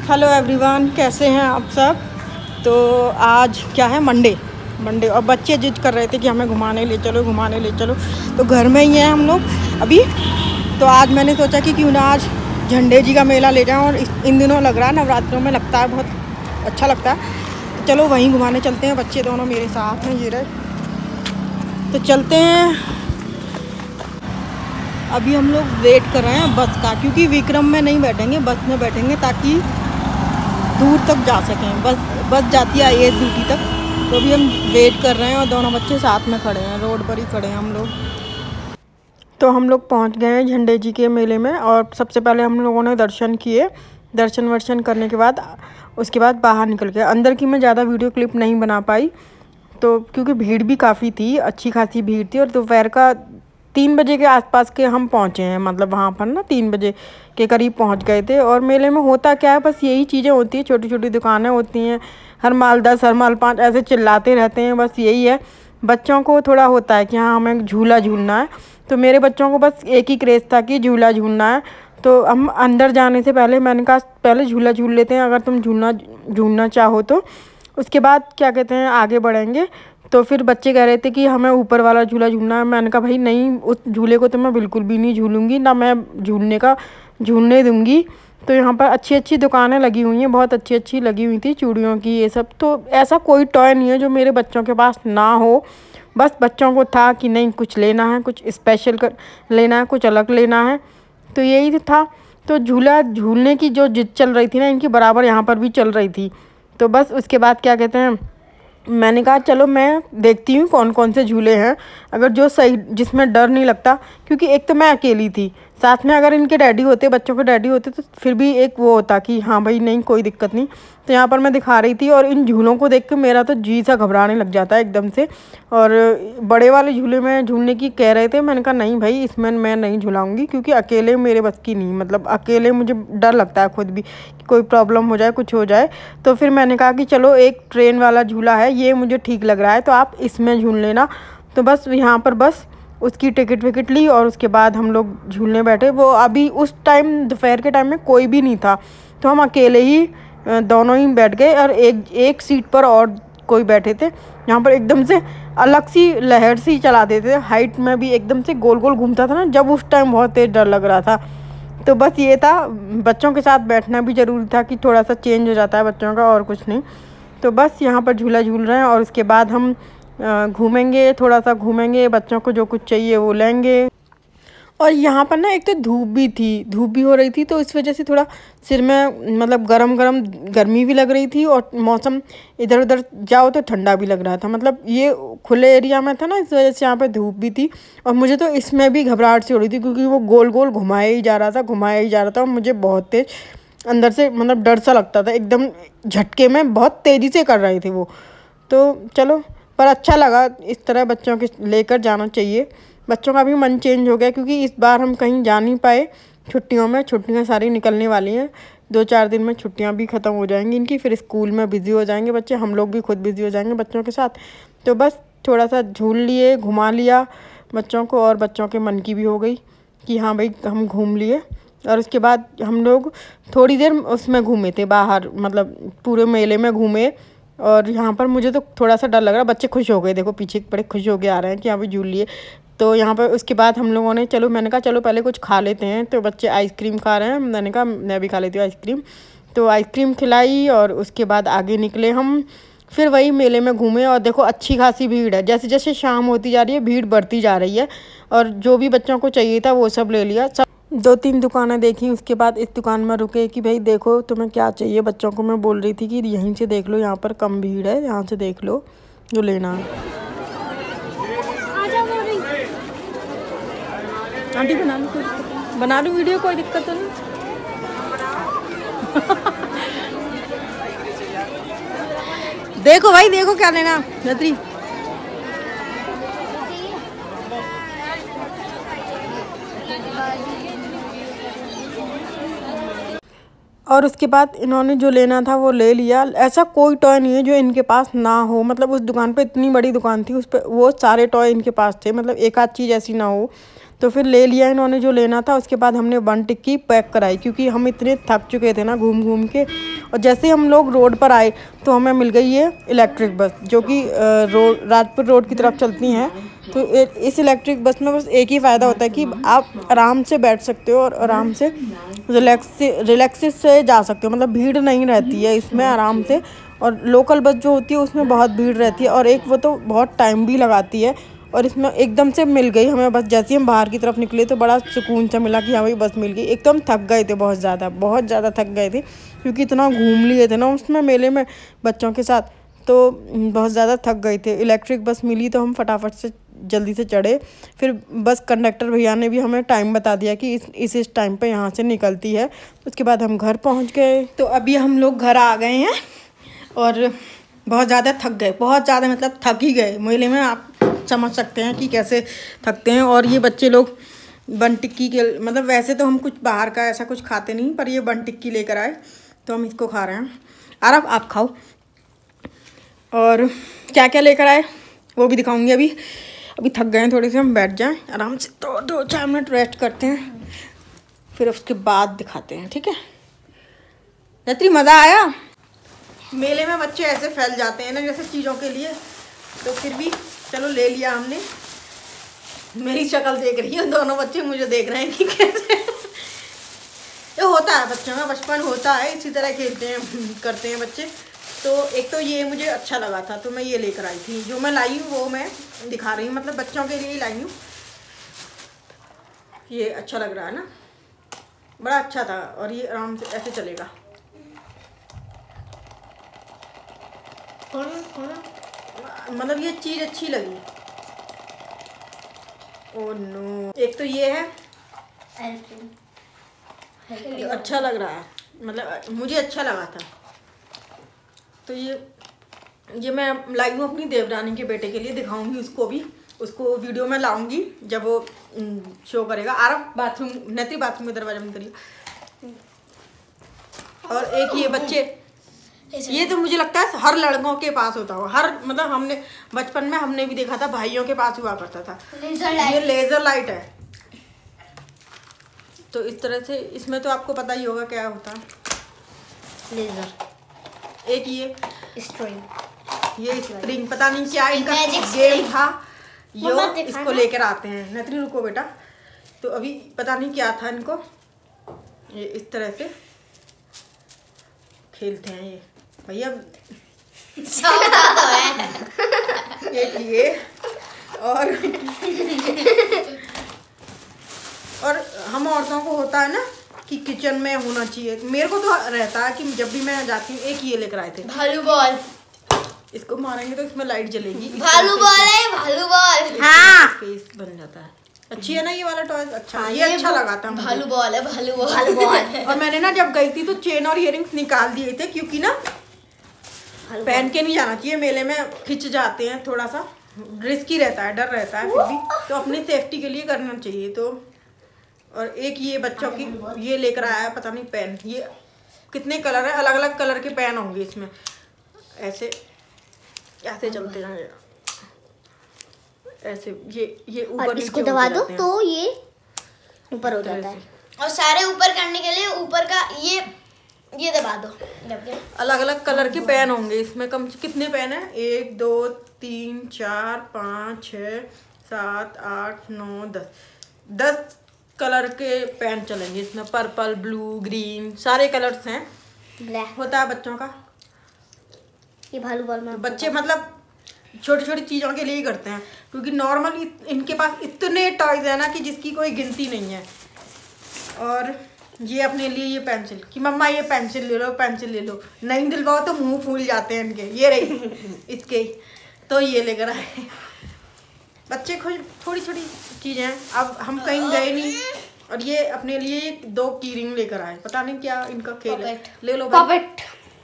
Hello everyone, कैसे हैं आप सब। तो आज क्या है, मंडे और बच्चे जिद कर रहे थे कि हमें घुमाने ले चलो। तो घर में ही हैं हम लोग अभी। तो आज मैंने सोचा कि क्यों ना आज झंडे जी का मेला ले जाऊं। और इन दिनों लग रहा है, नवरात्रों में लगता है, बहुत अच्छा लगता है। तो चलो वहीं घुमाने चलते हैं। बच्चे दोनों मेरे साथ हैं, ये रहे। तो चलते हैं। अभी हम लोग वेट कर रहे हैं बस का, क्योंकि विक्रम में नहीं बैठेंगे, बस में बैठेंगे ताकि दूर तक जा सकें। बस जाती है आईएएस ड्यूटी तक। तो अभी हम वेट कर रहे हैं और दोनों बच्चे साथ में खड़े हैं, रोड पर ही खड़े हैं हम लोग। तो हम लोग पहुंच गए हैं झंडे जी के मेले में। और सबसे पहले हम लोगों ने दर्शन किए। दर्शन वर्शन करने के बाद उसके बाद बाहर निकल गए। अंदर की मैं ज़्यादा वीडियो क्लिप नहीं बना पाई, तो क्योंकि भीड़ भी काफ़ी थी, अच्छी खासी भीड़ थी। और दोपहर का 3 बजे के आसपास के हम पहुँचे हैं, मतलब वहाँ पर ना 3 बजे के करीब पहुँच गए थे। और मेले में होता क्या है, बस यही चीज़ें होती हैं, छोटी छोटी दुकानें होती हैं। हर माल 10, हर माल 5 ऐसे चिल्लाते रहते हैं, बस यही है। बच्चों को थोड़ा होता है कि हाँ हमें झूला झूलना है। तो मेरे बच्चों को बस एक ही क्रेज़ था कि झूला झूलना है। तो हम अंदर जाने से पहले मैंने कहा पहले झूला झूल लेते हैं, अगर तुम झूलना चाहो तो। उसके बाद क्या कहते हैं आगे बढ़ेंगे। तो फिर बच्चे कह रहे थे कि हमें ऊपर वाला झूला झूलना है। मैंने कहा भाई नहीं, उस झूले को तो मैं बिल्कुल भी नहीं झूलूंगी, ना मैं झूलने दूंगी। तो यहाँ पर अच्छी अच्छी दुकानें लगी हुई हैं, बहुत अच्छी अच्छी लगी हुई थी, चूड़ियों की ये सब। तो ऐसा कोई टॉय नहीं है जो मेरे बच्चों के पास ना हो। बस बच्चों को था कि नहीं कुछ लेना है, कुछ स्पेशल लेना है, कुछ अलग लेना है। तो यही था। तो झूला झूलने की जो जिद चल रही थी ना, इनकी बराबर यहाँ पर भी चल रही थी। तो बस उसके बाद क्या कहते हैं, मैंने कहा चलो मैं देखती हूँ कौन कौन से झूले हैं, अगर जो सही जिसमें डर नहीं लगता। क्योंकि एक तो मैं अकेली थी, साथ में अगर इनके डैडी होते, बच्चों के डैडी होते, तो फिर भी एक वो होता कि हाँ भाई नहीं कोई दिक्कत नहीं। तो यहाँ पर मैं दिखा रही थी, और इन झूलों को देख के मेरा तो जी सा घबराने लग जाता है एकदम से। और बड़े वाले झूले में झूलने की कह रहे थे, मैंने कहा नहीं भाई इसमें मैं नहीं झूलाऊंगी, क्योंकि अकेले मेरे बस की नहीं, मतलब अकेले मुझे डर लगता है खुद भी कि कोई प्रॉब्लम हो जाए, कुछ हो जाए। तो फिर मैंने कहा कि चलो एक ट्रेन वाला झूला है, ये मुझे ठीक लग रहा है, तो आप इसमें झूल लेना। तो बस यहाँ पर बस उसकी टिकट विकट ली, और उसके बाद हम लोग झूलने बैठे। वो अभी उस टाइम दोपहर के टाइम में कोई भी नहीं था, तो हम अकेले ही दोनों ही बैठ गए। और एक सीट पर और कोई बैठे थे। यहाँ पर एकदम से अलग सी लहर सी चला देते थे, हाइट में भी एकदम से गोल गोल घूमता था ना, जब उस टाइम बहुत तेज़ डर लग रहा था। तो बस ये था, बच्चों के साथ बैठना भी ज़रूरी था कि थोड़ा सा चेंज हो जाता है बच्चों का, और कुछ नहीं। तो बस यहाँ पर झूला झूल रहे हैं, और उसके बाद हम घूमेंगे, थोड़ा सा घूमेंगे, बच्चों को जो कुछ चाहिए वो लेंगे। और यहाँ पर ना एक तो धूप भी हो रही थी, तो इस वजह से थोड़ा सिर में मतलब गर्मी भी लग रही थी। और मौसम इधर उधर जाओ तो ठंडा भी लग रहा था, मतलब ये खुले एरिया में था ना, इस वजह से यहाँ पे धूप भी थी। और मुझे तो इसमें भी घबराहट सी हो रही थी, क्योंकि वो गोल गोल घुमाया ही जा रहा था, और मुझे बहुत तेज़ अंदर से मतलब डर सा लगता था, एकदम झटके में बहुत तेज़ी से कर रहे थे वो। तो चलो, पर अच्छा लगा, इस तरह बच्चों के लेकर जाना चाहिए। बच्चों का भी मन चेंज हो गया, क्योंकि इस बार हम कहीं जा नहीं पाए छुट्टियों में। छुट्टियां सारी निकलने वाली हैं, 2-4 दिन में छुट्टियां भी ख़त्म हो जाएंगी इनकी, फिर स्कूल में बिज़ी हो जाएंगे बच्चे, हम लोग भी खुद बिज़ी हो जाएंगे बच्चों के साथ। तो बस थोड़ा सा झूल लिए, घुमा लिया बच्चों को, और बच्चों के मन की भी हो गई कि हाँ भाई हम घूम लिए। और उसके बाद हम लोग थोड़ी देर उसमें घूमे थे बाहर, मतलब पूरे मेले में घूमे। और यहाँ पर मुझे तो थोड़ा सा डर लग रहा, बच्चे खुश हो गए, देखो पीछे बड़े खुश हो गए आ रहे हैं कि यहाँ पे झूल लिए। तो यहाँ पर उसके बाद हम लोगों ने मैंने कहा चलो पहले कुछ खा लेते हैं। तो बच्चे आइसक्रीम खा रहे हैं, मैंने कहा मैं भी खा लेती हूँ आइसक्रीम। तो आइसक्रीम खिलाई, और उसके बाद आगे निकले हम, फिर वही मेले में घूमे। और देखो अच्छी खासी भीड़ है, जैसे जैसे शाम होती जा रही है भीड़ बढ़ती जा रही है। और जो भी बच्चों को चाहिए था वो सब ले लिया। 2-3 दुकानें देखी, उसके बाद इस दुकान में रुके कि भाई देखो तुम्हें क्या चाहिए। बच्चों को मैं बोल रही थी कि यहीं से देख लो, यहाँ पर कम भीड़ है, यहाँ से देख लो जो लेना है। आंटी बना लूँ वीडियो, कोई दिक्कत तो नहीं। देखो भाई देखो क्या लेना नतरी। और उसके बाद इन्होंने जो लेना था वो ले लिया। ऐसा कोई टॉय नहीं है जो इनके पास ना हो, मतलब उस दुकान पे इतनी बड़ी दुकान थी, उस पर वो सारे टॉय इनके पास थे, मतलब एक आध चीज़ ऐसी ना हो। तो फिर ले लिया इन्होंने जो लेना था। उसके बाद हमने 1 टिक्की पैक कराई क्योंकि हम इतने थक चुके थे ना घूम घूम के। और जैसे ही हम लोग रोड पर आए तो हमें मिल गई ये इलेक्ट्रिक बस जो कि राजपुर रोड की तरफ चलती हैं। तो इस इलेक्ट्रिक बस में बस एक ही फ़ायदा होता है कि आप आराम से बैठ सकते हो और आराम से रिलैक्स से जा सकते हो, मतलब भीड़ नहीं रहती है इसमें आराम से। और लोकल बस जो होती है उसमें बहुत भीड़ रहती है और एक वो तो बहुत टाइम भी लगाती है। और इसमें एकदम से मिल गई हमें बस। जैसे ही हम बाहर की तरफ निकले तो बड़ा सुकून सा मिला कि हाँ भाई बस मिल गई। एक तो हम थक गए थे बहुत ज़्यादा थक गए थे क्योंकि इतना घूम लिए थे ना उसमें मेले में बच्चों के साथ, तो बहुत ज़्यादा थक गए थे। इलेक्ट्रिक बस मिली तो हम फटाफट से जल्दी से चढ़े। फिर बस कंडक्टर भैया ने भी हमें टाइम बता दिया कि इस टाइम पे यहाँ से निकलती है। उसके बाद हम घर पहुँच गए। तो अभी हम लोग घर आ गए हैं और बहुत ज़्यादा थक गए, बहुत ज़्यादा मतलब थक ही गए। मेले में आप समझ सकते हैं कि कैसे थकते हैं। और ये बच्चे लोग 1 टिक्की के, मतलब वैसे तो हम कुछ बाहर का ऐसा कुछ खाते नहीं, पर ये 1 टिक्की लेकर आए तो हम इसको खा रहे हैं। आरव आप खाओ। और क्या क्या लेकर आए वो भी दिखाऊंगी। अभी थक गए हैं थोड़े से, हम बैठ जाएं आराम से, तो 2-4 मिनट रेस्ट करते हैं फिर उसके बाद दिखाते हैं, ठीक है। नेत्री मज़ा आया? मेले में बच्चे ऐसे फैल जाते हैं ना जैसे चीज़ों के लिए, तो फिर भी चलो ले लिया हमने। मेरी शक्ल देख रही है, दोनों बच्चे मुझे देख रहे हैं कि कैसे तो होता है बच्चों का, बचपन होता है, इसी तरह खेलते हैं करते हैं बच्चे। तो एक तो ये मुझे अच्छा लगा था तो मैं ये लेकर आई थी। जो मैं लाई हूँ वो मैं दिखा रही हूँ, मतलब बच्चों के लिए ही लाई हूँ। ये अच्छा लग रहा है ना, बड़ा अच्छा था। और ये आराम से ऐसे चलेगा। मतलब ये चीज़ अच्छी लगी। ओह नो, एक तो ये है, ये अच्छा लग रहा है, मतलब मुझे अच्छा लगा था। तो ये मैं लाई हूँ अपनी देवरानी के बेटे के लिए, दिखाऊंगी उसको भी, उसको वीडियो में लाऊंगी जब वो शो करेगा। आरव बाथरूम, नेत्री बाथरूम में दरवाजा बंद करिए। और एक ये बच्चे, ये तो मुझे लगता है हर लड़कों के पास होता होगा, हर मतलब हमने बचपन में हमने भी देखा था, भाइयों के पास हुआ करता था। ये लेजर लाइट है। तो इस तरह से इसमें तो आपको पता ही होगा क्या होता है लेजर। एक ये स्प्रिंग, पता नहीं क्या इनका गेम था, यो इसको लेकर आते हैं। नेत्री रुको बेटा, तो अभी पता नहीं क्या था इनको, ये इस तरह से खेलते हैं ये भैया। एक ये और हम औरतों को होता है ना कि किचन में होना चाहिए। मेरे को तो रहता है कि जब भी मैं जाती हूँ, एक ये लेकर आए थे भालू बॉल। इसको मारेंगे तो इसमें लाइट जलेगी। भालू बॉल है, भालू बॉल। हाँ, फेस बन जाता है। अच्छी है ना ये वाला टॉय? अच्छा, ये अच्छा लगा था। भालू बॉल है, भालू बॉल। और मैंने ना जब गई थी तो चेन और इयररिंग्स निकाल दिए थे क्योंकि ना पहन के नहीं जाना चाहिए मेले में, खिंच जाते हैं, थोड़ा सा रिस्की रहता है, डर रहता है। फिर भी तो अपनी सेफ्टी के लिए करना चाहिए। तो और एक ये बच्चों की ये लेकर आया है, पता नहीं पेन, ये कितने कलर है, अलग अलग कलर के पेन होंगे इसमें। ऐसे ऐसे चलते हैं, ऐसे ये ऊपर इसको दबा दो तो ये ऊपर हो जाता है। और सारे ऊपर करने के लिए ऊपर का ये दबा दो। अलग अलग कलर के पेन होंगे इसमें। कम कितने पेन है? 1 2 3 4 5 6 7 8 9 10 कलर के पेन चलेंगे इसमें। पर्पल, ब्लू, ग्रीन, सारे कलर्स हैं। ब्लैक होता है बच्चों का ये भालू बॉल में। बच्चे मतलब छोटी छोटी चीज़ों के लिए ही करते हैं क्योंकि नॉर्मली इनके पास इतने टॉयज है ना कि जिसकी कोई गिनती नहीं है। और ये अपने लिए ये पेंसिल कि मम्मा ये पेंसिल ले लो, पेंसिल ले लो, नहीं दिलवाओ तो मुंह फूल जाते हैं इनके। ये रही इसके, तो ये लेकर आए बच्चे। खुश, थोड़ी छोटी चीज़ें हैं। अब हम कहीं गए नहीं और ये अपने लिए 2 की रिंग लेकर आए, पता नहीं क्या इनका खेल है। ले लो पपेट।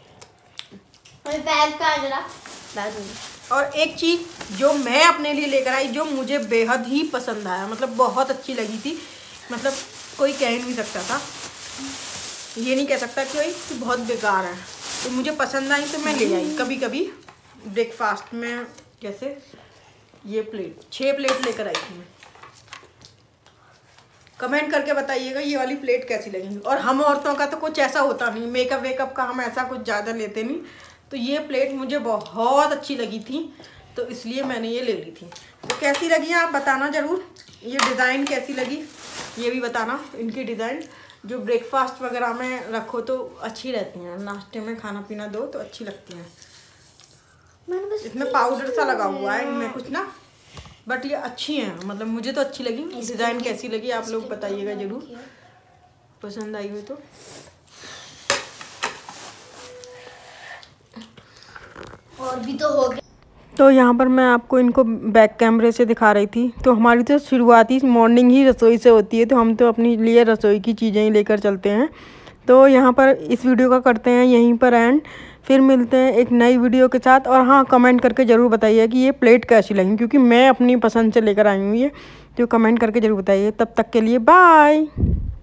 और एक चीज़ जो मैं अपने लिए लेकर आई जो मुझे बेहद ही पसंद आया, मतलब बहुत अच्छी लगी थी, मतलब कोई कह नहीं सकता था, ये नहीं कह सकता कि बहुत बेकार है। तो मुझे पसंद आई तो मैं ले आई। कभी कभी ब्रेकफास्ट में जैसे ये प्लेट, 6 प्लेट लेकर आई थी मैं। कमेंट करके बताइएगा ये वाली प्लेट कैसी लगी। और हम औरतों का तो कुछ ऐसा होता नहीं, मेकअप वेकअप का हम ऐसा कुछ ज़्यादा लेते नहीं, तो ये प्लेट मुझे बहुत अच्छी लगी थी, तो इसलिए मैंने ये ले ली थी। तो कैसी लगी आप बताना ज़रूर, ये डिज़ाइन कैसी लगी ये भी बताना। इनकी डिज़ाइन जो ब्रेकफास्ट वगैरह में रखो तो अच्छी रहती हैं, नाश्ते में खाना पीना दो तो अच्छी लगती हैं। इसमें पाउडर सा लगा हुआ है इनमें कुछ ना, बट ये अच्छी हैं, मतलब मुझे तो अच्छी लगी। डिज़ाइन कैसी लगी आप लोग बताइएगा ज़रूर, पसंद आई हो तो। और भी तो हो गया। तो यहाँ पर मैं आपको इनको बैक कैमरे से दिखा रही थी। तो हमारी तो शुरुआती मॉर्निंग ही रसोई से होती है, तो हम तो अपने लिए रसोई की चीज़ें ही लेकर चलते हैं। तो यहाँ पर इस वीडियो का करते हैं यहीं पर एंड, फिर मिलते हैं एक नई वीडियो के साथ। और हाँ, कमेंट करके ज़रूर बताइए कि ये प्लेट कैसी लगी, क्योंकि मैं अपनी पसंद से लेकर आई हूँ ये, तो कमेंट करके ज़रूर बताइए। तब तक के लिए बाय।